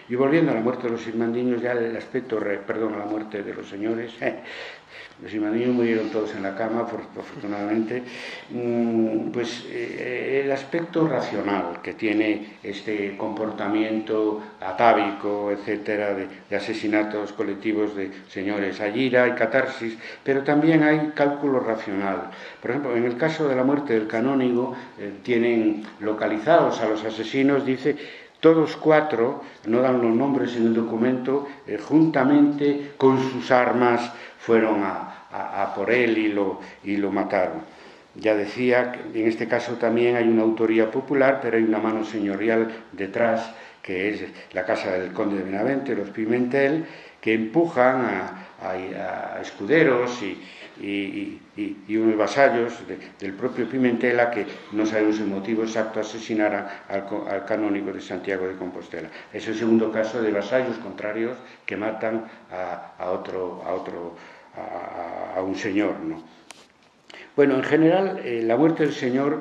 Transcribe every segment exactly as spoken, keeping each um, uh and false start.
Y volviendo a la muerte de los irmandiños, ya el aspecto, perdón, a la muerte de los señores, eh, los irmandiños murieron todos en la cama, afortunadamente, pues eh, el aspecto racional que tiene este comportamiento atávico, etcétera, de, de asesinatos colectivos de señores. Allí hay catarsis, pero también hay cálculo racional. Por ejemplo, en el caso de la muerte del canónigo, eh, tienen localizados a los asesinos, dice, todos cuatro, no dan los nombres en el documento, eh, juntamente con sus armas fueron a, a, a por él y lo, y lo mataron. Ya decía que en este caso también hay una autoría popular, pero hay una mano señorial detrás, que es la casa del conde de Benavente, los Pimentel, que empujan a, a, a escuderos y, y, y, y unos vasallos de, del propio Pimentel a que no sabemos el motivo exacto asesinaran al, al canónigo de Santiago de Compostela. Es el segundo caso de vasallos contrarios que matan a, a otro, a, otro a, a un señor, ¿no? Bueno, en general, eh, la muerte del señor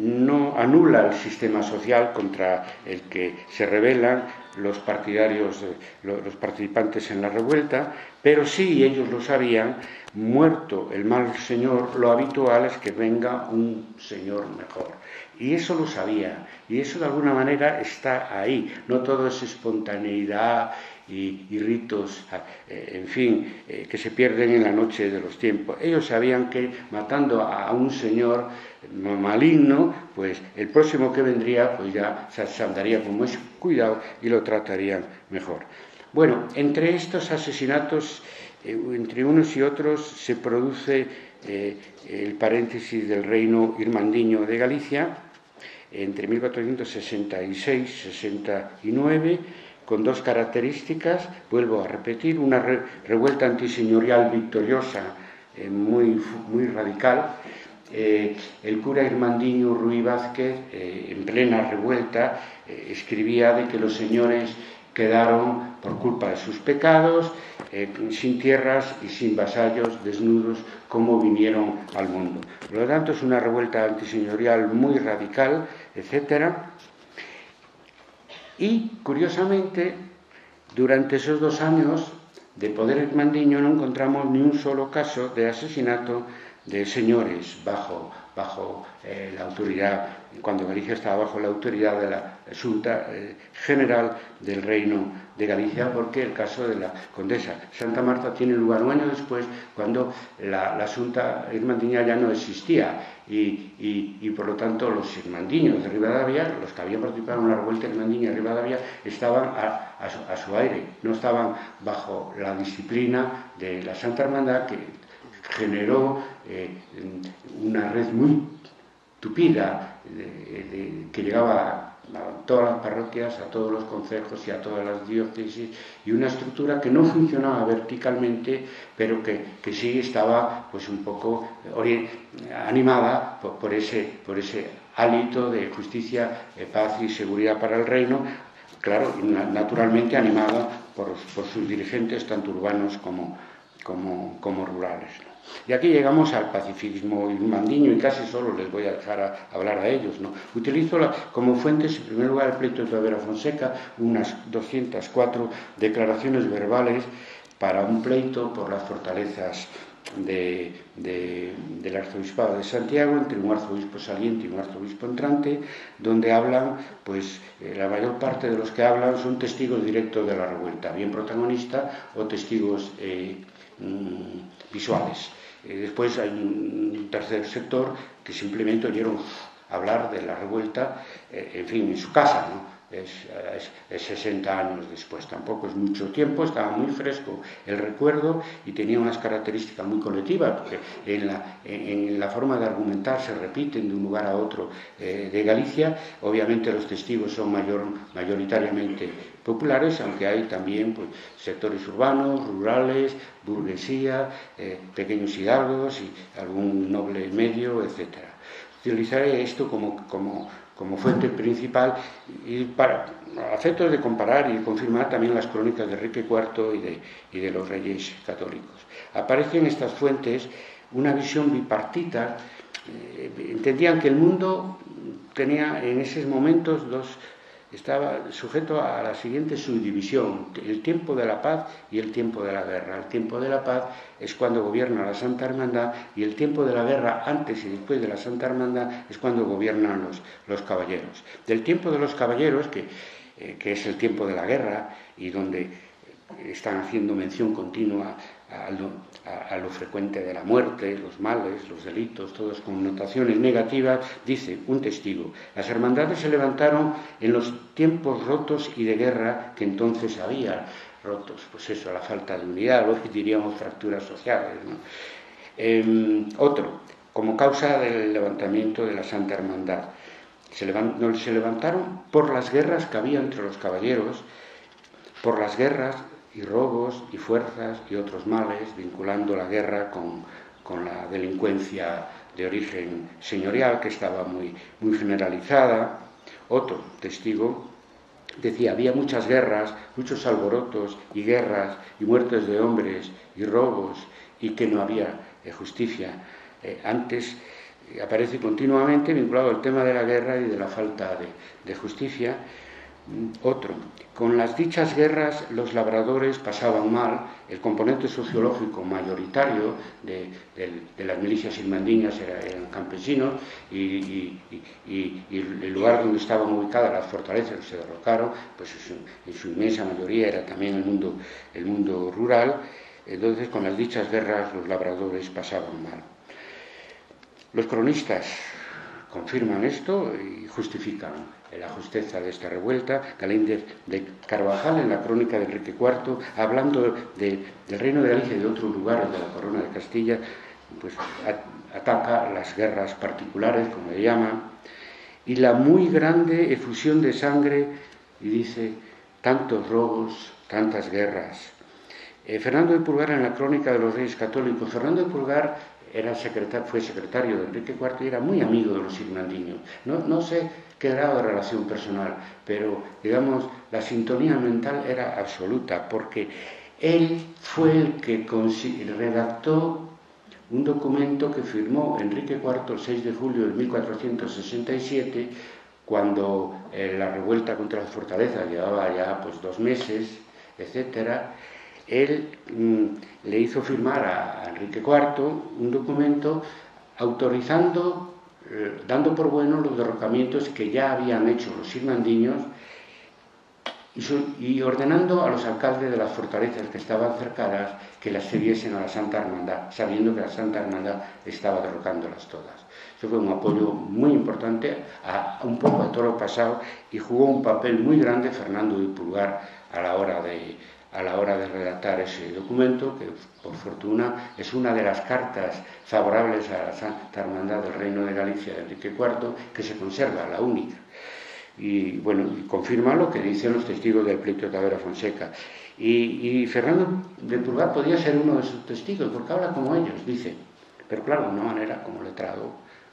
no anula el sistema social contra el que se rebelan los partidarios, eh, los participantes en la revuelta, pero sí, ellos lo sabían, muerto el mal señor, lo habitual es que venga un señor mejor. Y eso lo sabía, y eso de alguna manera está ahí, no todo es espontaneidad y, y ritos, eh, en fin, eh, que se pierden en la noche de los tiempos. Ellos sabían que matando a, a un señor maligno, pues el próximo que vendría, pues ya se andaría con más cuidado y lo tratarían mejor. Bueno, entre estos asesinatos, eh, entre unos y otros, se produce eh, el paréntesis del reino irmandiño de Galicia, entre mil cuatrocientos sesenta y seis y sesenta y nueve, con dos características, vuelvo a repetir, una re revuelta antiseñorial victoriosa, eh, muy, muy radical. Eh, el cura irmandiño Ruy Vázquez, eh, en plena revuelta, eh, escribía de que los señores quedaron, por culpa de sus pecados, eh, sin tierras y sin vasallos, desnudos, como vinieron al mundo. Por lo tanto, es una revuelta antiseñorial muy radical, etcétera. Y, curiosamente, durante esos dos años de poder irmandiño no encontramos ni un solo caso de asesinato de señores bajo, bajo eh, la autoridad, cuando Galicia estaba bajo la autoridad de la Xunta eh, General del Reino de Galicia, porque el caso de la condesa Santa Marta tiene lugar un año después, cuando la, la Xunta irmandiña ya no existía, y, y, y por lo tanto los irmandiños de Ribadavia, los que habían participado en la revuelta irmandiña de Ribadavia, estaban a, a, su, a su aire, no estaban bajo la disciplina de la Santa Hermandad, que generó eh, una red muy tupida de, de, que llegaba a, a todas las parroquias, a todos los concejos y a todas las diócesis, y una estructura que no funcionaba verticalmente, pero que, que sí estaba pues un poco animada por, por, ese, por ese hálito de justicia, eh, paz y seguridad para el reino, claro, naturalmente animada por, por sus dirigentes, tanto urbanos como, como, como rurales, ¿no? Y aquí llegamos al pacifismo irmandiño, y casi solo les voy a dejar a, a hablar a ellos, ¿no? Utilizo la, como fuentes, en primer lugar, el pleito de Tavera Fonseca, unas doscientas cuatro declaraciones verbales para un pleito por las fortalezas de, de, del arzobispado de Santiago, entre un arzobispo saliente y un arzobispo entrante, donde hablan, pues eh, la mayor parte de los que hablan son testigos directos de la revuelta, bien protagonistas o testigos eh, mmm, visuales. Eh, después hay un tercer sector que simplemente oyeron hablar de la revuelta, eh, en fin, en su casa, ¿no? Es, es, es sesenta años después, tampoco es mucho tiempo, estaba muy fresco el recuerdo y tenía unas características muy colectivas, porque en la, en, en la forma de argumentar se repiten de un lugar a otro eh, de Galicia. Obviamente los testigos son mayor, mayoritariamente populares, aunque hay también pues, sectores urbanos, rurales, burguesía, eh, pequeños hidalgos y algún noble medio, etcétera. Utilizaré esto como, como, como fuente principal y para efectos de comparar y confirmar también las crónicas de Enrique cuarto y de, y de los reyes católicos. Aparece en estas fuentes una visión bipartita. Eh, entendían que el mundo tenía en esos momentos dos estaba sujeto a la siguiente subdivisión: el tiempo de la paz y el tiempo de la guerra. El tiempo de la paz es cuando gobierna la Santa Hermandad, y el tiempo de la guerra, antes y después de la Santa Hermandad, es cuando gobiernan los, los caballeros. Del tiempo de los caballeros, que, eh, que es el tiempo de la guerra, y donde están haciendo mención continua a lo, a, a lo frecuente de la muerte, los males, los delitos, todas connotaciones negativas, dice un testigo: las hermandades se levantaron en los tiempos rotos y de guerra que entonces había. Rotos, pues eso, la falta de unidad, lo que diríamos fracturas sociales, ¿no? Eh, otro, como causa del levantamiento de la Santa Hermandad, se, levant, no, se levantaron por las guerras que había entre los caballeros, por las guerras y robos y fuerzas y otros males, vinculando la guerra con, con la delincuencia de origen señorial, que estaba muy, muy generalizada. Otro testigo decía: había muchas guerras, muchos alborotos y guerras y muertes de hombres y robos, y que no había eh, justicia. Eh, antes eh, aparece continuamente vinculado al tema de la guerra y de la falta de, de justicia. Otro, con las dichas guerras los labradores pasaban mal. El componente sociológico mayoritario de, de, de las milicias irmandiñas era, eran campesinos, y, y, y, y el lugar donde estaban ubicadas las fortalezas que se derrocaron, pues en su inmensa mayoría era también el mundo, el mundo rural. Entonces, con las dichas guerras los labradores pasaban mal. Los cronistas confirman esto y justifican la justeza de esta revuelta. Galíndez de Carvajal, en la crónica de Enrique cuarto, hablando de, del reino de Galicia y de otros lugares de la corona de Castilla, pues a, ataca las guerras particulares, como le llama, y la muy grande efusión de sangre, y dice: tantos robos, tantas guerras. Eh, Fernando de Pulgar, en la crónica de los Reyes Católicos, Fernando de Pulgar era secretario, fue secretario de Enrique cuarto y era muy amigo de los irmandiños. No, no sé qué grado de relación personal, pero, digamos, la sintonía mental era absoluta, porque él fue el que redactó un documento que firmó Enrique cuarto el seis de julio de mil cuatrocientos sesenta y siete, cuando eh, la revuelta contra las fortalezas llevaba ya pues dos meses, etcétera. Él mm, le hizo firmar a Enrique cuarto un documento autorizando, eh, dando por bueno los derrocamientos que ya habían hecho los irmandiños, y, su, y ordenando a los alcaldes de las fortalezas que estaban cercanas que las cediesen a la Santa Hermandad, sabiendo que la Santa Hermandad estaba derrocándolas todas. Eso fue un apoyo muy importante a, a un poco a todo lo pasado, y jugó un papel muy grande Fernando de Pulgar a la hora de... a la hora de redactar ese documento, que por fortuna es una de las cartas favorables a la Santa Hermandad del Reino de Galicia de Enrique cuarto, que se conserva, la única. Y bueno, confirma lo que dicen los testigos del pleito de Tavera Fonseca. Y, y Fernando de Pulgar podía ser uno de sus testigos, porque habla como ellos, dice, pero claro, de una manera como letrado,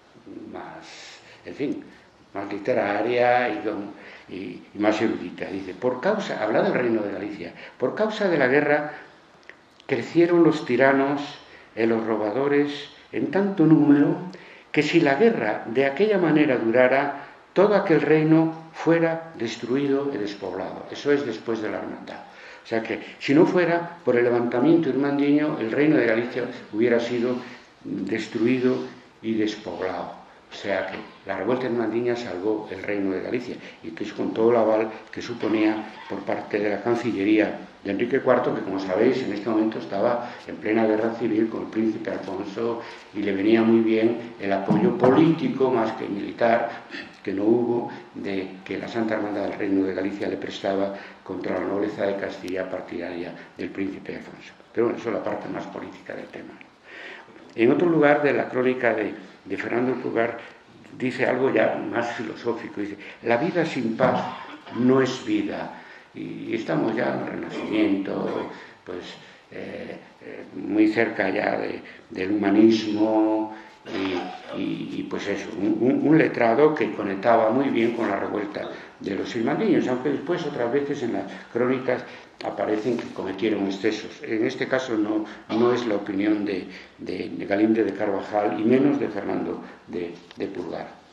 más, en fin, más literaria y con... Y, y más erudita. Dice: por causa, habla del Reino de Galicia, por causa de la guerra crecieron los tiranos y los robadores en tanto número, que si la guerra de aquella manera durara, todo aquel reino fuera destruido y despoblado. Eso es después de la hermandad. O sea que si no fuera por el levantamiento irmandiño, el Reino de Galicia hubiera sido destruido y despoblado. O sea que la revuelta irmandiña salvó el Reino de Galicia, y que es con todo el aval que suponía por parte de la Cancillería de Enrique cuarto, que, como sabéis, en este momento estaba en plena guerra civil con el príncipe Alfonso, y le venía muy bien el apoyo político más que militar que no hubo, de que la Santa Hermandad del Reino de Galicia le prestaba contra la nobleza de Castilla partidaria del príncipe Alfonso. Pero bueno, eso es la parte más política del tema. En otro lugar de la crónica de, de Fernando de Pulgar dice algo ya más filosófico, dice: la vida sin paz no es vida. Y estamos ya en el Renacimiento, pues eh, eh, muy cerca ya de, del humanismo, y, y, y pues eso, un, un letrado que conectaba muy bien con la revuelta de los irmandiños, aunque después otras veces en las crónicas aparecen que cometieron excesos. En este caso no, no es la opinión de, de, de Galíndez de Carvajal, y menos de Fernando de, de Pulgar.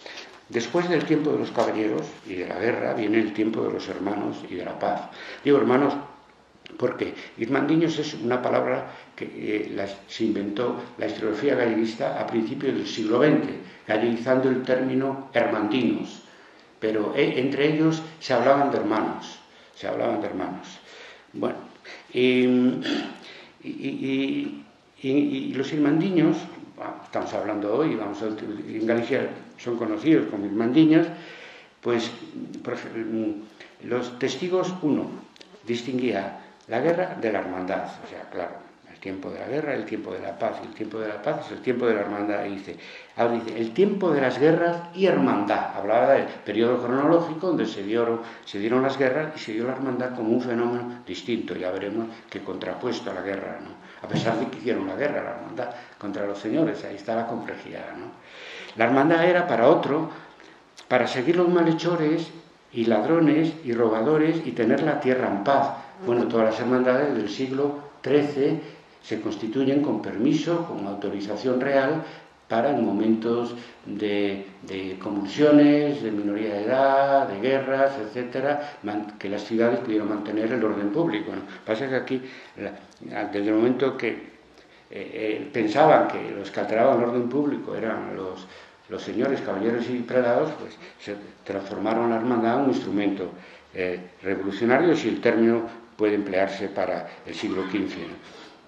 Después del tiempo de los caballeros y de la guerra viene el tiempo de los hermanos y de la paz. Digo hermanos porque irmandiños es una palabra que eh, la, se inventó la historiografía galleguista a principios del siglo veinte, galleguizando el término hermandinos, pero eh, entre ellos se hablaban de hermanos, se hablaban de hermanos. Bueno, y, y, y, y, y los irmandiños, estamos hablando hoy, vamos a, en Galicia son conocidos como irmandiños, pues los testigos, uno, distinguía la guerra de la hermandad, o sea, claro, el tiempo de la guerra, el tiempo de la paz, y el tiempo de la paz es el tiempo de la hermandad, y dice, ahora dice, el tiempo de las guerras y hermandad, hablaba del periodo cronológico donde se dieron, se dieron las guerras y se dio la hermandad como un fenómeno distinto, ya veremos que contrapuesto a la guerra, ¿no? A pesar de que hicieron la guerra, la hermandad contra los señores, ahí está la complejidad, ¿no? La hermandad era para otro, para seguir los malhechores y ladrones y robadores y tener la tierra en paz. Bueno, todas las hermandades del siglo trece se constituyen con permiso, con autorización real, para en momentos de, de convulsiones, de minoría de edad, de guerras, etcétera, que las ciudades pudieron mantener el orden público, ¿no? Pasa que aquí, desde el momento que eh, eh, pensaban que los que alteraban el orden público eran los, los señores, caballeros y prelados, pues se transformaron la hermandad en un instrumento eh, revolucionario, si el término puede emplearse para el siglo quince, ¿no?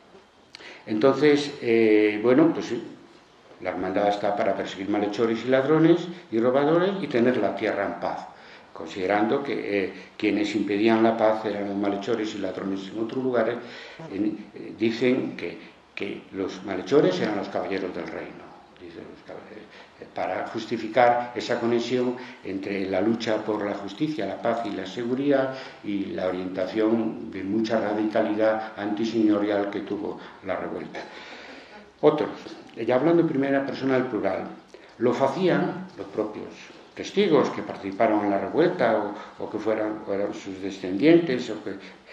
Entonces, eh, bueno, pues sí, la hermandad está para perseguir malhechores y ladrones y robadores y tener la tierra en paz, considerando que eh, quienes impedían la paz eran los malhechores y ladrones en otros lugares. Eh, dicen que, que los malhechores eran los caballeros del reino, dicen los caballeros, para justificar esa conexión entre la lucha por la justicia, la paz y la seguridad y la orientación de mucha radicalidad antiseñorial que tuvo la revuelta. Otros, ya hablando en primera persona del plural, lo hacían los propios testigos que participaron en la revuelta o, o que fueran, o eran sus descendientes, o que,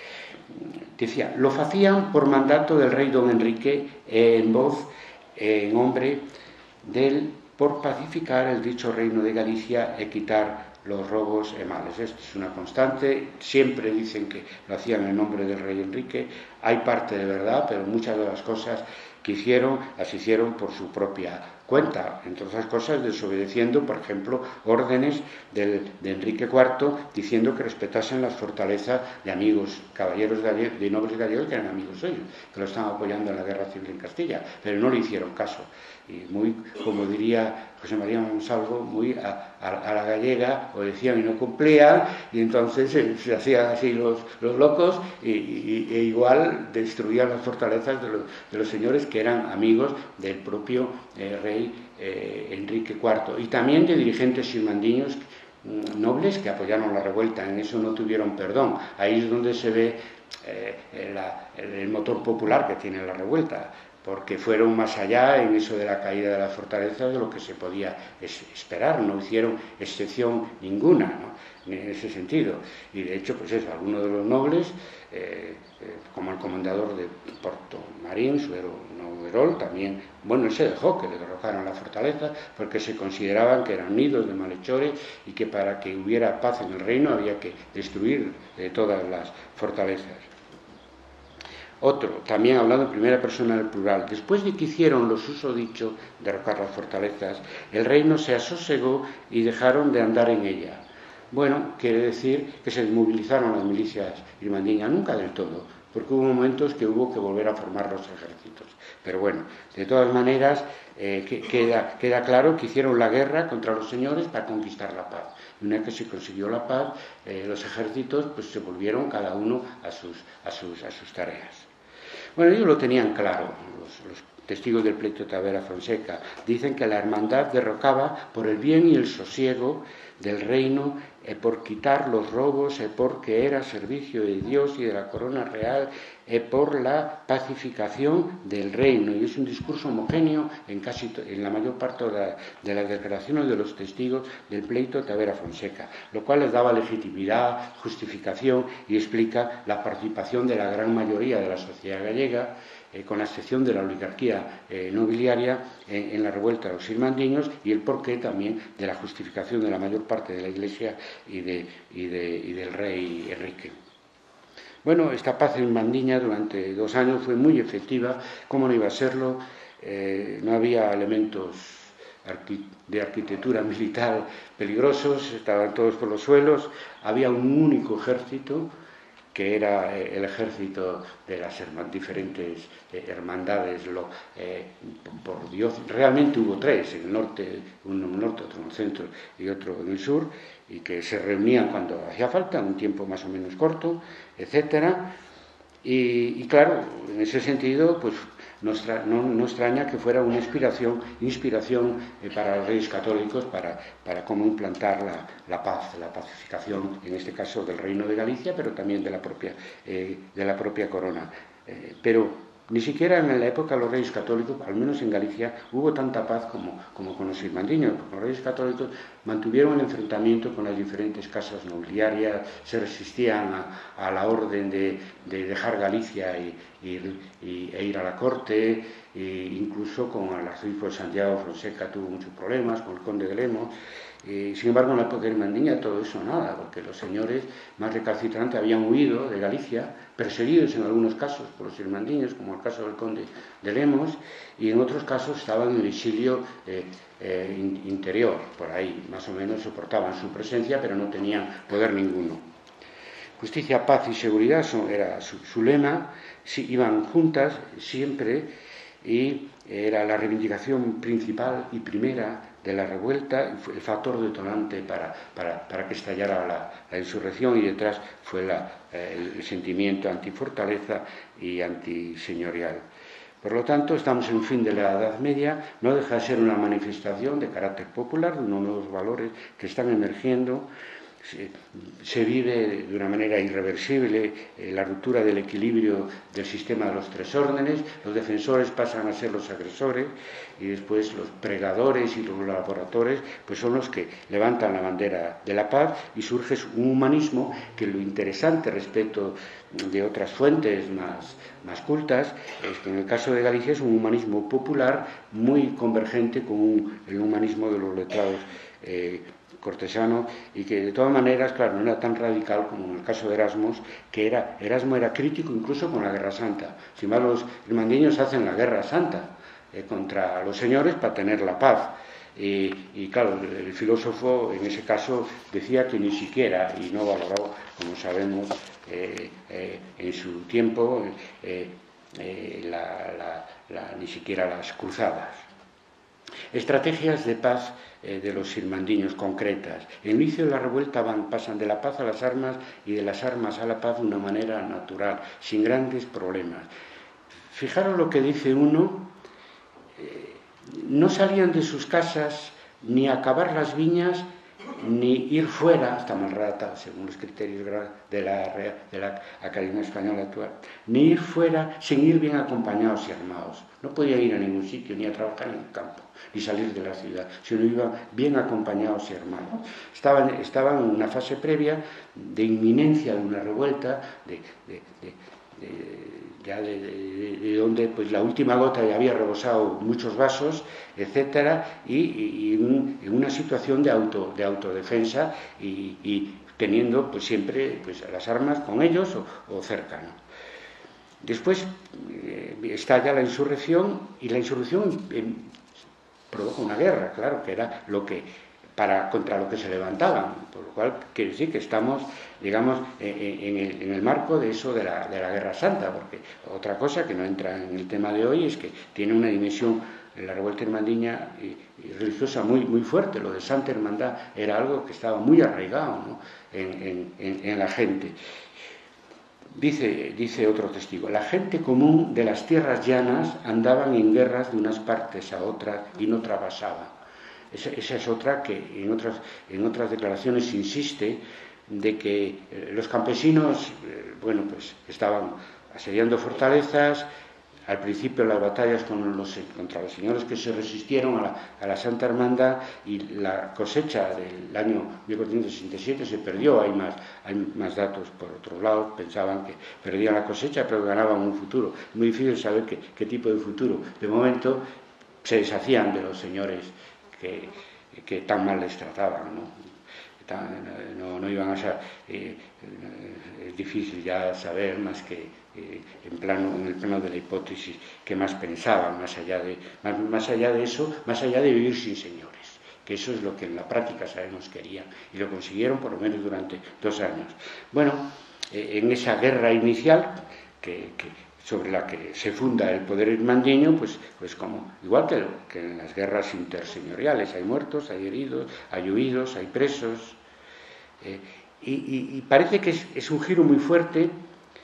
decía, lo hacían por mandato del rey don Enrique en voz, en nombre del por pacificar el dicho reino de Galicia e quitar los robos e males. Esto es una constante, siempre dicen que lo hacían en nombre del rey Enrique, hay parte de verdad, pero muchas de las cosas que hicieron, las hicieron por su propia cuenta, entre otras cosas desobedeciendo, por ejemplo, órdenes del, de Enrique cuarto, diciendo que respetasen las fortalezas de amigos, caballeros gallegos, de nobles gallegos que eran amigos suyos, que lo estaban apoyando en la guerra civil en Castilla, pero no le hicieron caso. Y muy, como diría José María Monsalvo, muy a, a, a la gallega, o decían y no cumplían, y entonces se, se hacían así los, los locos, y, y, e igual destruían las fortalezas de los, de los señores que eran amigos del propio eh, rey eh, Enrique cuarto, y también de dirigentes irmandiños nobles que apoyaron la revuelta. En eso no tuvieron perdón. Ahí es donde se ve eh, la, el motor popular que tiene la revuelta, porque fueron más allá en eso de la caída de la fortaleza de lo que se podía esperar, no hicieron excepción ninguna, ¿no? En ese sentido. Y de hecho, pues eso, algunos de los nobles, eh, eh, como el comendador de Porto Marín, Suero Noguerol, también, bueno, él se dejó que le derrocaran la fortaleza, porque se consideraban que eran nidos de malhechores y que para que hubiera paz en el reino había que destruir eh, todas las fortalezas. Otro, también hablando en primera persona del plural, después de que hicieron lo susodicho, derrocar las fortalezas, el reino se asosegó y dejaron de andar en ella. Bueno, quiere decir que se desmovilizaron las milicias irmandiñas, nunca del todo, porque hubo momentos que hubo que volver a formar los ejércitos. Pero bueno, de todas maneras, eh, que, queda, queda claro que hicieron la guerra contra los señores para conquistar la paz. Y una vez que se consiguió la paz, eh, los ejércitos pues, se volvieron cada uno a sus, a sus, a sus tareas. Bueno, ellos lo tenían claro, los, los testigos del pleito de Tavera Fonseca. Dicen que la hermandad derrocaba por el bien y el sosiego del reino e por quitar los robos, e porque era servicio de Dios y de la corona real, e por la pacificación del reino. Y es un discurso homogéneo en, casi en la mayor parte de, la, de las declaraciones de los testigos del pleito Tavera Fonseca, lo cual les daba legitimidad, justificación y explica la participación de la gran mayoría de la sociedad gallega, Eh, con la excepción de la oligarquía eh, nobiliaria eh, en la revuelta de los irmandiños, y el porqué también de la justificación de la mayor parte de la Iglesia y, de, y, de, y del rey Enrique. Bueno, esta paz en Irmandiña durante dos años fue muy efectiva. ¿Cómo no iba a serlo? Eh, no había elementos de arquitectura militar peligrosos, estaban todos por los suelos, había un único ejército, que era el ejército de las diferentes eh, hermandades, lo, eh, por Dios, realmente hubo tres, en el norte, uno en el norte, otro en el centro y otro en el sur, y que se reunían cuando hacía falta, un tiempo más o menos corto, etcétera. Y, y claro, en ese sentido, pues no, no, no extraña que fuera una inspiración, inspiración eh, para los reyes católicos para, para cómo implantar la, la paz, la pacificación, en este caso del Reino de Galicia, pero también de la propia, eh, de la propia corona. Eh, pero ni siquiera en la época de los reyes católicos, al menos en Galicia, hubo tanta paz como, como con los irmandiños. Los reyes católicos mantuvieron el enfrentamiento con las diferentes casas nobiliarias, se resistían a, a la orden de, de dejar Galicia y, y, y, e ir a la corte, e incluso con el arzobispo de Santiago Fonseca tuvo muchos problemas, con el conde de Lemos. Eh, sin embargo, en la época de Irmandiña todo eso nada, porque los señores más recalcitrantes habían huido de Galicia, perseguidos en algunos casos por los irmandiños, como el caso del conde de Lemos, y en otros casos estaban en el exilio eh, eh, in, interior, por ahí, más o menos soportaban su presencia, pero no tenían poder ninguno. Justicia, paz y seguridad son, era su, su lema, sí, iban juntas siempre, y era la reivindicación principal y primera de la revuelta, el factor detonante para, para, para que estallara la, la insurrección, y detrás fue la, el, el sentimiento antifortaleza y antiseñorial. Por lo tanto, estamos en el fin de la Edad Media, no deja de ser una manifestación de carácter popular, de unos nuevos valores que están emergiendo. Se, se vive de una manera irreversible eh, la ruptura del equilibrio del sistema de los tres órdenes, los defensores pasan a ser los agresores, y después los pregadores y los laboradores pues son los que levantan la bandera de la paz, y surge un humanismo que lo interesante respecto de otras fuentes más, más cultas es que en el caso de Galicia es un humanismo popular muy convergente con un, el humanismo de los letrados eh, cortesano, y que de todas maneras, claro, no era tan radical como en el caso de Erasmus, que era, Erasmo era crítico incluso con la Guerra Santa. Sin embargo, los irmandiños hacen la Guerra Santa eh, contra los señores para tener la paz. Y, y claro, el, el filósofo en ese caso decía que ni siquiera, y no valoró, como sabemos, eh, eh, en su tiempo, eh, eh, la, la, la, ni siquiera las cruzadas. Estrategias de paz eh, de los irmandiños concretas. El inicio de la revuelta van, pasan de la paz a las armas y de las armas a la paz de una manera natural, sin grandes problemas. Fijaros lo que dice uno, eh, no salían de sus casas ni a cavar las viñas ni ir fuera, está mal redactado según los criterios de la, de la Academia Española actual, ni ir fuera sin ir bien acompañados y armados. No podía ir a ningún sitio, ni a trabajar en el campo, ni salir de la ciudad, sino iban bien acompañados y armados. Estaban, estaban en una fase previa de inminencia de una revuelta, de, de, de, de ya de, de, de donde pues la última gota ya había rebosado muchos vasos, etcétera, y, y, y un, en una situación de, auto, de autodefensa y, y teniendo pues siempre pues, las armas con ellos o, o cercano. Después eh, estalla la insurrección, y la insurrección eh, provoca una guerra, claro, que era lo que para contra lo que se levantaban, por lo cual quiere decir que estamos, digamos, en el, en el marco de eso de la, de la Guerra Santa, porque otra cosa que no entra en el tema de hoy es que tiene una dimensión, la revuelta irmandiña y, y religiosa muy, muy fuerte. Lo de Santa Hermandad era algo que estaba muy arraigado, ¿no?, en, en, en la gente. Dice, dice otro testigo, la gente común de las tierras llanas andaban en guerras de unas partes a otras y no trabasaban. esa, esa es otra que en otras, en otras declaraciones insiste, de que eh, los campesinos, eh, bueno, pues estaban asediando fortalezas. Al principio las batallas con los, contra los señores que se resistieron a la, a la Santa Hermandad, y la cosecha del año mil cuatrocientos sesenta y siete se perdió. Hay más, hay más datos por otro lado, pensaban que perdían la cosecha pero ganaban un futuro. Es muy difícil saber qué, qué tipo de futuro. De momento se deshacían de los señores que, que tan mal les trataban, ¿no? No, no iban a ser, eh, es difícil ya saber más que eh, en, plano, en el plano de la hipótesis qué más pensaban, más allá, de, más, más allá de eso, más allá de vivir sin señores, que eso es lo que en la práctica sabemos querían, y lo consiguieron por lo menos durante dos años. Bueno, eh, en esa guerra inicial que, que sobre la que se funda el poder irmandiño, pues, pues como, igual que, que en las guerras interseñoriales, hay muertos, hay heridos, hay huidos, hay presos, eh, y, y, y parece que es, es un giro muy fuerte eh,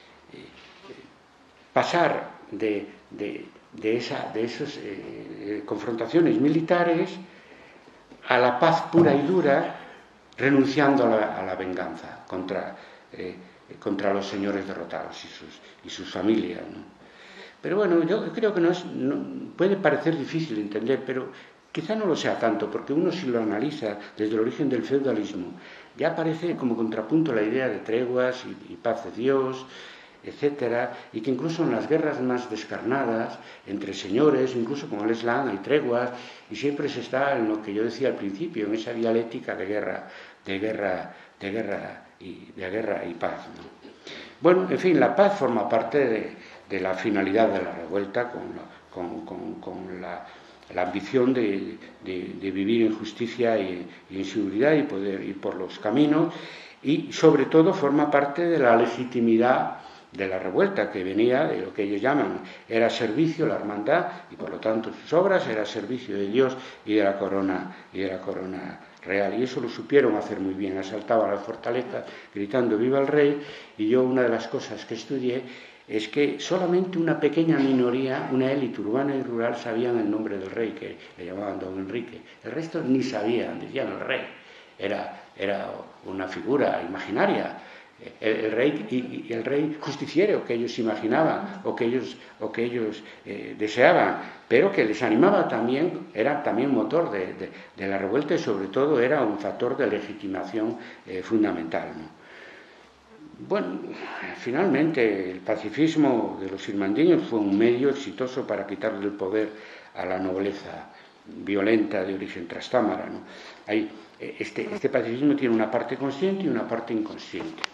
pasar de, de, de, esa, de esas eh, confrontaciones militares a la paz pura y dura, renunciando a la, a la venganza contra... Eh, contra los señores derrotados y sus, y sus familias, ¿no? Pero bueno, yo creo que no es, no, puede parecer difícil de entender, pero quizá no lo sea tanto, porque uno, si lo analiza desde el origen del feudalismo, ya aparece como contrapunto la idea de treguas y, y paz de Dios, etcétera, y que incluso en las guerras más descarnadas entre señores, incluso como el Islam, hay treguas, y siempre se está en lo que yo decía al principio, en esa dialéctica de guerra, de guerra, de guerra y de guerra y paz, ¿no? Bueno, en fin, la paz forma parte de, de la finalidad de la revuelta, con la, con, con, con la, la ambición de, de, de vivir en justicia y, y en seguridad y poder ir por los caminos, y sobre todo forma parte de la legitimidad de la revuelta, que venía de lo que ellos llaman, era servicio, la hermandad, y por lo tanto sus obras era servicio de Dios y de la corona, y de la corona real, y eso lo supieron hacer muy bien. Asaltaban las fortalezas gritando viva el rey, y yo una de las cosas que estudié es que solamente una pequeña minoría, una élite urbana y rural, sabían el nombre del rey, que le llamaban don Enrique. El resto ni sabían, decían el rey, era, era una figura imaginaria, el, el rey y, y el rey justiciero que ellos imaginaban o que ellos, o que ellos eh, deseaban, pero que les animaba también, era también motor de, de, de la revuelta, y sobre todo era un factor de legitimación eh, fundamental, ¿no? Bueno, finalmente el pacifismo de los irmandiños fue un medio exitoso para quitarle el poder a la nobleza violenta de origen trastámara, ¿no? Hay, este, este pacifismo tiene una parte consciente y una parte inconsciente.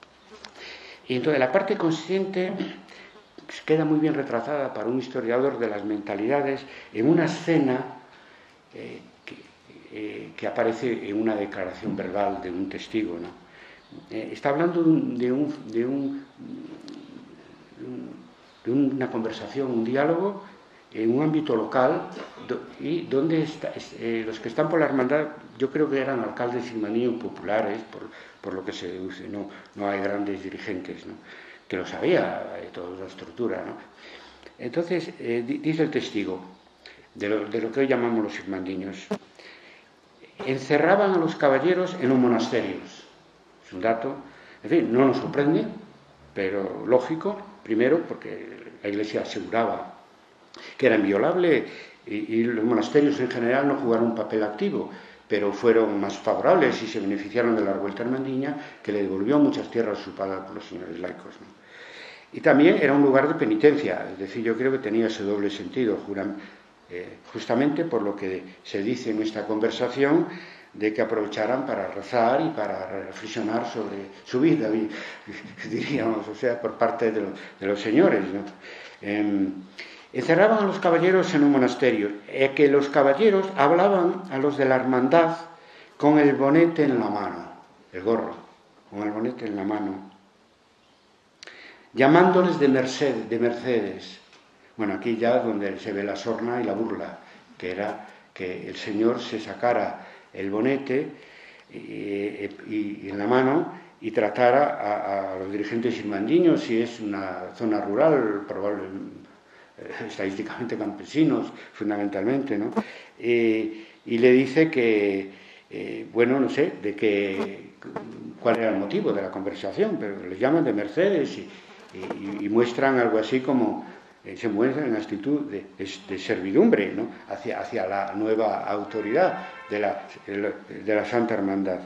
Y entonces la parte consciente queda muy bien retratada para un historiador de las mentalidades en una escena eh, que, eh, que aparece en una declaración verbal de un testigo, ¿no? Eh, está hablando de, un, de, un, de una conversación, un diálogo en un ámbito local, do, y donde está, eh, los que están por la hermandad, yo creo que eran alcaldes irmandiños populares, por, por lo que se deduce, no, no hay grandes dirigentes, ¿no?, que lo sabía de toda la estructura, ¿no? Entonces, eh, dice el testigo, de lo, de lo que hoy llamamos los irmandiños, encerraban a los caballeros en los monasterios. Es un dato, en fin, no nos sorprende, pero lógico, primero porque la Iglesia aseguraba que era inviolable, y, y los monasterios en general no jugaron un papel activo, pero fueron más favorables y se beneficiaron de la revuelta irmandiña, que le devolvió muchas tierras usurpadas por los señores laicos, ¿no? Y también era un lugar de penitencia, es decir, yo creo que tenía ese doble sentido, juran, eh, justamente por lo que se dice en esta conversación, de que aprovecharan para rezar y para reflexionar sobre su vida, diríamos, o sea, por parte de los, de los señores, ¿no? Eh, encerraban a los caballeros en un monasterio, eh, que los caballeros hablaban a los de la hermandad con el bonete en la mano, el gorro, con el bonete en la mano, llamándoles de, merced, de Mercedes. Bueno, aquí ya es donde se ve la sorna y la burla, que era que el señor se sacara el bonete y, y, y en la mano y tratara a, a los dirigentes irmandiños, si es una zona rural, probablemente, eh, estadísticamente campesinos, fundamentalmente, ¿no? Eh, y le dice que, eh, bueno, no sé, de que, cuál era el motivo de la conversación, pero le llaman de Mercedes y, y, y muestran algo así como, eh, se muestran en actitud de, de, de servidumbre, ¿no? hacia, hacia la nueva autoridad de la, de la Santa Hermandad.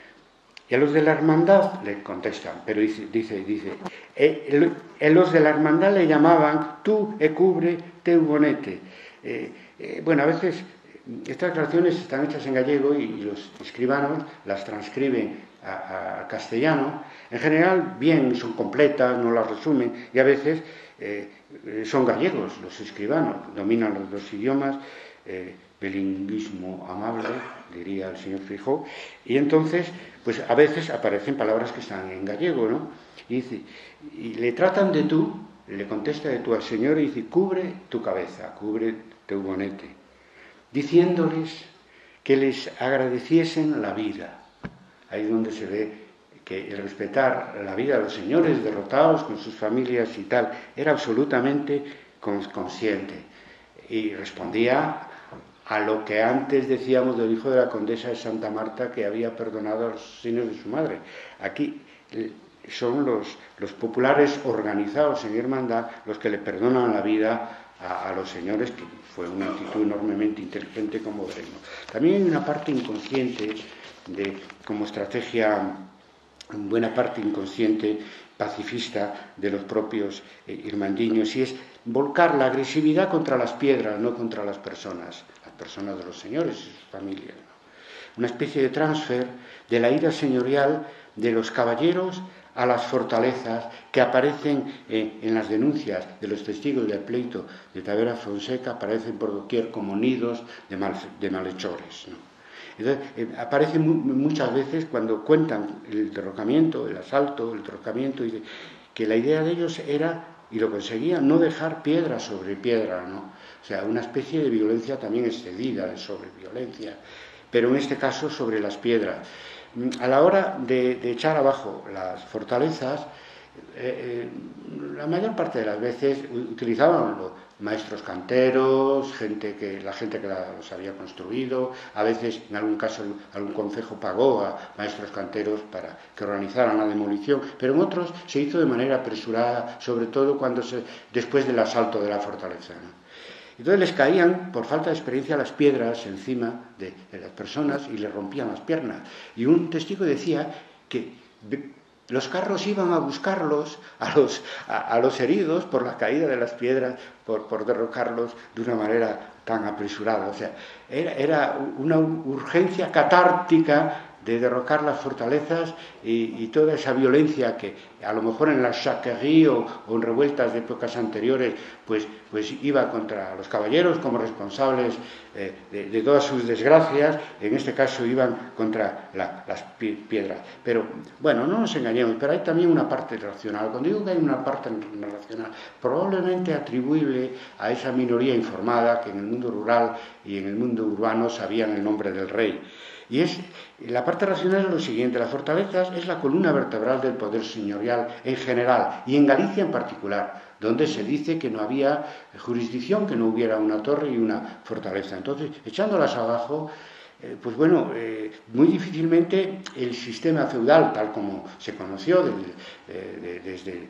Y a los de la hermandad le contestan, pero dice, dice, dice, eh, el, eh, los de la hermandad le llamaban tú e cubre teu bonete. Eh, eh, bueno, a veces estas declaraciones están hechas en gallego y, y los escribanos las transcriben a, a castellano. En general, bien, son completas, no las resumen, y a veces eh, son gallegos los escribanos, dominan los dos idiomas, eh, bilingüismo amable, diría el señor Feijóo, y entonces, pues a veces aparecen palabras que están en gallego, ¿no? Y dice, y le tratan de tú, le contesta de tú al señor y dice, cubre tu cabeza, cubre tu bonete, diciéndoles que les agradeciesen la vida. Ahí es donde se ve que el respetar la vida de los señores derrotados con sus familias y tal, era absolutamente consciente. Y respondía a lo que antes decíamos del hijo de la condesa de Santa Marta, que había perdonado a los asesinos de su madre. Aquí son los, los populares organizados en hermandad los que le perdonan la vida a, a los señores, que fue una actitud enormemente inteligente como veremos. También hay una parte inconsciente, de, como estrategia, en buena parte inconsciente, pacifista de los propios eh, irmandiños, y es volcar la agresividad contra las piedras, no contra las personas, las personas de los señores y sus familias, ¿no? Una especie de transfer de la ira señorial de los caballeros a las fortalezas que aparecen eh, en las denuncias de los testigos del pleito de Tavera Fonseca, aparecen por doquier como nidos de, mal, de malhechores, ¿no? Entonces, eh, aparece mu muchas veces cuando cuentan el derrocamiento, el asalto, el derrocamiento, y de, que la idea de ellos era, y lo conseguían, no dejar piedra sobre piedra, ¿no? O sea, una especie de violencia también excedida, de sobreviolencia, pero en este caso sobre las piedras. A la hora de, de echar abajo las fortalezas, eh, eh, la mayor parte de las veces utilizaban los maestros canteros, gente que, la gente que los había construido, a veces en algún caso algún concejo pagó a maestros canteros para que organizaran la demolición, pero en otros se hizo de manera apresurada, sobre todo cuando se, después del asalto de la fortaleza, ¿no? Entonces les caían, por falta de experiencia, las piedras encima de, de las personas y les rompían las piernas. Y un testigo decía que los carros iban a buscarlos, a los, a, a los heridos, por la caída de las piedras, por, por derrocarlos de una manera tan apresurada. O sea, era, era una urgencia catártica de derrocar las fortalezas y, y toda esa violencia que a lo mejor en las chacqueries o, o en revueltas de épocas anteriores pues, pues iba contra los caballeros como responsables eh, de, de todas sus desgracias, en este caso iban contra la, las piedras. Pero bueno, no nos engañemos, pero hay también una parte racional. Cuando digo que hay una parte racional, probablemente atribuible a esa minoría informada que en el mundo rural y en el mundo urbano sabían el nombre del rey. Y es, la parte racional es lo siguiente: las fortalezas es la columna vertebral del poder señorial en general y en Galicia en particular, donde se dice que no había jurisdicción, que no hubiera una torre y una fortaleza. Entonces, echándolas abajo, eh, pues bueno, eh, muy difícilmente el sistema feudal, tal como se conoció del, eh, de, desde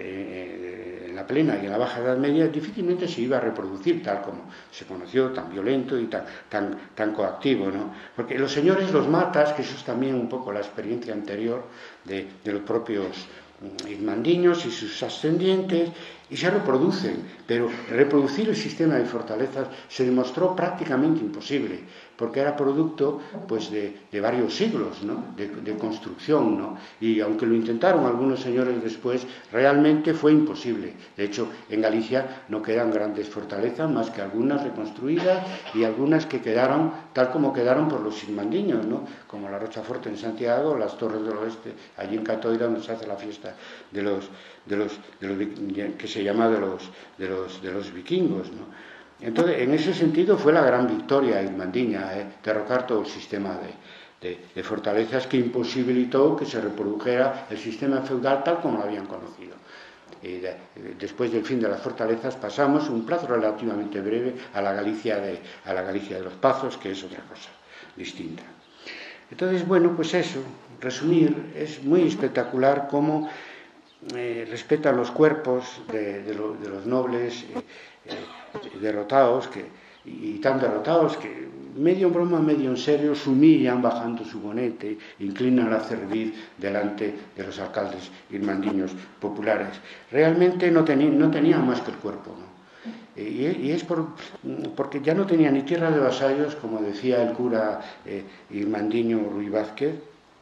eh, en la plena y en la baja Edad Media, difícilmente se iba a reproducir tal como se conoció, tan violento y tan, tan, tan coactivo, ¿no? Porque los señores, los matas, que eso es también un poco la experiencia anterior de, de los propios irmandiños y sus ascendientes, y se reproducen, pero reproducir el sistema de fortalezas se demostró prácticamente imposible, porque era producto pues, de, de varios siglos, ¿no? de, de construcción, ¿no? Y aunque lo intentaron algunos señores después, realmente fue imposible. De hecho, en Galicia no quedan grandes fortalezas, más que algunas reconstruidas y algunas que quedaron tal como quedaron por los irmandiños, ¿no? Como la Rochaforte en Santiago, las Torres del Oeste, allí en Catoira, donde se hace la fiesta de los, de los, de los que se llama de los, de los, de los vikingos, ¿no? Entonces, en ese sentido fue la gran victoria irmandiña, eh, derrocar todo el sistema de, de, de fortalezas que imposibilitó que se reprodujera el sistema feudal tal como lo habían conocido. Eh, de, después del fin de las fortalezas pasamos un plazo relativamente breve a la Galicia de, a la Galicia de los Pazos, que es otra cosa distinta. Entonces, bueno, pues eso, resumir, es muy espectacular cómo eh, respetan los cuerpos de, de, lo, de los nobles eh, eh, derrotados, que, y tan derrotados que medio en broma, medio en serio, se humillan bajando su bonete, inclinan la cerviz delante de los alcaldes irmandiños populares. Realmente no, tení, no tenían más que el cuerpo, ¿no? Y, y es por, porque ya no tenía ni tierra de vasallos, como decía el cura eh, irmandiño Ruy Vázquez,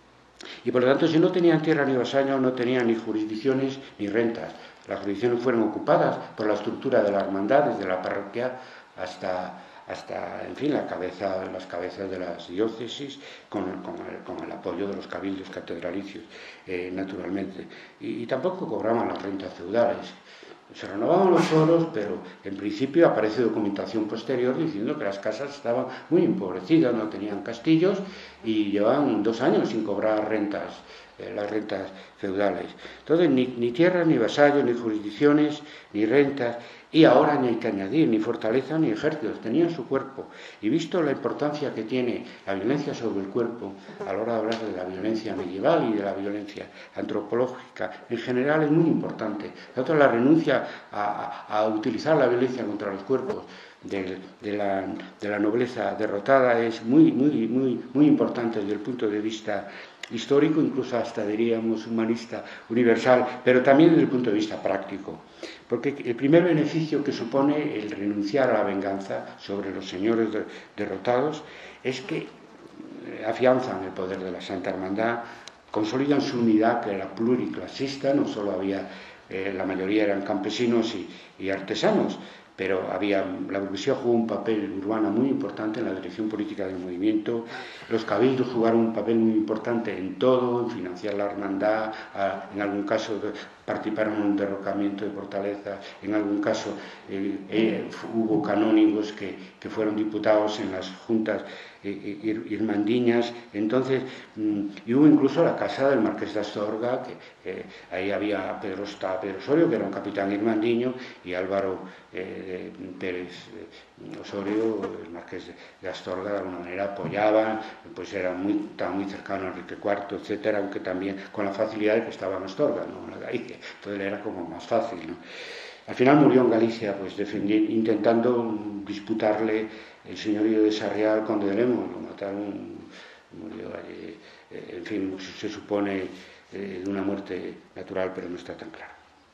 y por lo tanto, si no tenían tierra ni vasallos, no tenían ni jurisdicciones ni rentas. Las jurisdicciones fueron ocupadas por la estructura de la hermandad, desde la parroquia hasta, hasta en fin, la cabeza, las cabezas de las diócesis, con, con, el, con el apoyo de los cabildos catedralicios, eh, naturalmente. Y, y tampoco cobraban las rentas feudales. Se renovaban los foros, pero en principio aparece documentación posterior diciendo que las casas estaban muy empobrecidas, no tenían castillos y llevaban dos años sin cobrar rentas, eh, las rentas feudales. Entonces, ni, ni tierras, ni vasallos, ni jurisdicciones, ni rentas, y ahora ni hay que añadir, ni fortaleza, ni ejércitos, tenían su cuerpo. Y visto la importancia que tiene la violencia sobre el cuerpo, a la hora de hablar de la violencia medieval y de la violencia antropológica, en general es muy importante. Otra, la renuncia a, a, a utilizar la violencia contra los cuerpos de, de, la, de la nobleza derrotada es muy, muy, muy, muy importante desde el punto de vista histórico, incluso hasta diríamos humanista, universal, pero también desde el punto de vista práctico. Porque el primer beneficio que supone el renunciar a la venganza sobre los señores de, derrotados es que afianzan el poder de la Santa Hermandad, consolidan su unidad, que era pluriclasista, no solo había, eh, la mayoría eran campesinos y, y artesanos, pero había, la burguesía jugó un papel urbano muy importante en la dirección política del movimiento, los cabildos jugaron un papel muy importante en todo, en financiar la hermandad, a, en algún caso participaron en un derrocamiento de fortalezas, en algún caso eh, eh, hubo canónigos que, que fueron diputados en las juntas eh, irmandiñas, entonces, mm, y hubo incluso la casa del marqués de Astorga, que eh, ahí había Pedro, estaba Pedro Osorio, que era un capitán irmandiño, y Álvaro eh, Pérez eh, Osorio, el marqués de, de Astorga, de alguna manera apoyaban, pues era muy, estaba muy cercano a Enrique cuarto, etcétera, aunque también con la facilidad de que estaba en Astorga, no en la Galicia, entonces era como más fácil, ¿no? Al final murió en Galicia, pues intentando disputarle el señorío de Sarriá al conde de Lemos, lo mataron, murió allí, eh, en fin, se supone eh, de una muerte natural, pero no está tan claro.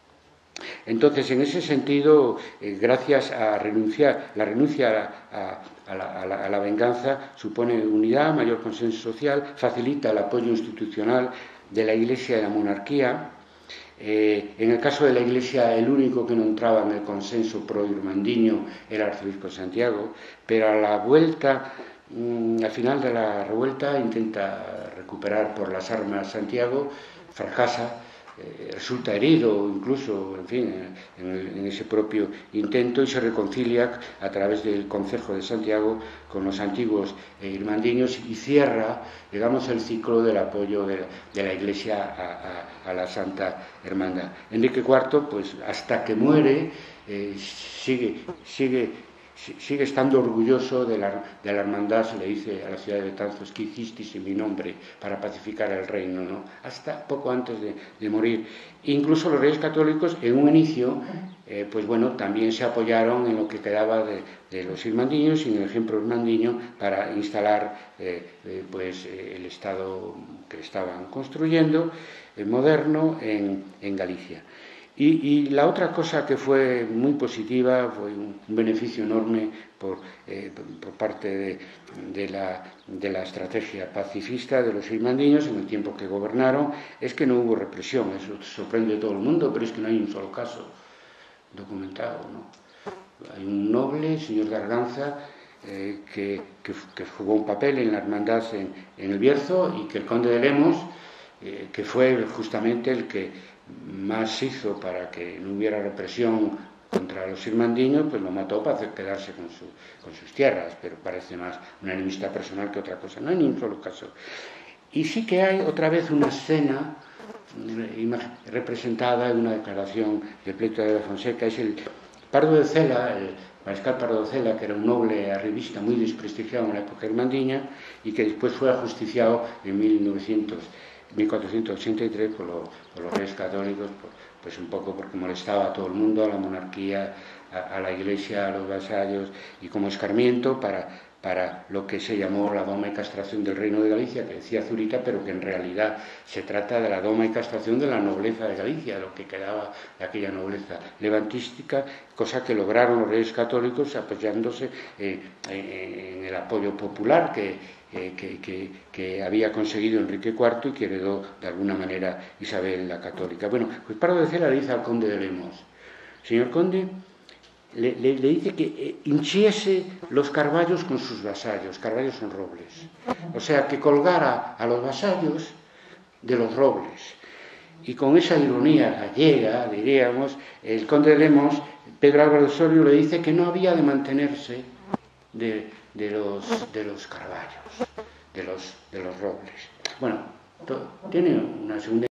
Entonces, en ese sentido, eh, gracias a renunciar, la renuncia a, a, a, la, a, la, a la venganza supone unidad, mayor consenso social, facilita el apoyo institucional de la Iglesia y la monarquía. Eh, en el caso de la Iglesia, el único que no entraba en el consenso pro-irmandiño era el arzobispo de Santiago, pero a la vuelta, mmm, al final de la revuelta, intenta recuperar por las armas Santiago, fracasa, eh, resulta herido incluso, en fin, en, en, en ese propio intento, y se reconcilia a través del Concejo de Santiago con los antiguos eh, irmandiños y cierra, digamos, el ciclo del apoyo de, de la Iglesia a, a, a la Santa Hermandad. Enrique cuarto, pues hasta que muere, eh, sigue, sigue sigue estando orgulloso de la, de la hermandad, se le dice a la ciudad de Betanzos, que hicisteis en mi nombre para pacificar el reino, ¿no? Hasta poco antes de, de morir. Incluso los reyes católicos, en un inicio, eh, pues bueno, también se apoyaron en lo que quedaba de, de los irmandiños y en el ejemplo irmandiño para instalar eh, eh, pues, eh, el Estado que estaban construyendo, eh, moderno, en, en Galicia. Y, y la otra cosa que fue muy positiva, fue un, un beneficio enorme por, eh, por parte de, de, la, de la estrategia pacifista de los irmandiños en el tiempo que gobernaron, es que no hubo represión. Eso sorprende a todo el mundo, pero es que no hay un solo caso documentado, ¿no? Hay un noble, el señor de Arganza, eh, que, que, que jugó un papel en la hermandad en, en el Bierzo, y que el conde de Lemos, eh, que fue justamente el que más hizo para que no hubiera represión contra los irmandiños, pues lo mató para hacer quedarse con, su, con sus tierras, pero parece más una enemistad personal que otra cosa. No hay ni un solo caso. Y sí que hay otra vez una escena representada en una declaración del pleito de la Fonseca. Es el Pardo de Cela, el mariscal Pardo de Cela, que era un noble arribista muy desprestigiado en la época irmandiña y que después fue ajusticiado en mil cuatrocientos ochenta y tres por, lo, por los reyes católicos, por, pues un poco porque molestaba a todo el mundo, a la monarquía, a, a la iglesia, a los vasallos, y como escarmiento para, para lo que se llamó la doma y castración del reino de Galicia, que decía Zurita, pero que en realidad se trata de la doma y castración de la nobleza de Galicia, lo que quedaba de aquella nobleza levantística, cosa que lograron los reyes católicos apoyándose eh, en el apoyo popular que Eh, que, que, que había conseguido Enrique cuarto y que heredó de alguna manera Isabel la Católica. Bueno, pues Pardo de Cela le dice al conde de Lemos: señor conde, le, le, le dice que eh, hinchiese los carballos con sus vasallos. Carballos son robles, o sea, que colgara a los vasallos de los robles. Y con esa ironía gallega, diríamos, el conde de Lemos, Pedro Álvaro de Osorio, le dice que no había de mantenerse de, de, los, de los carballos, de los, de los robles. Bueno, to, tiene una segunda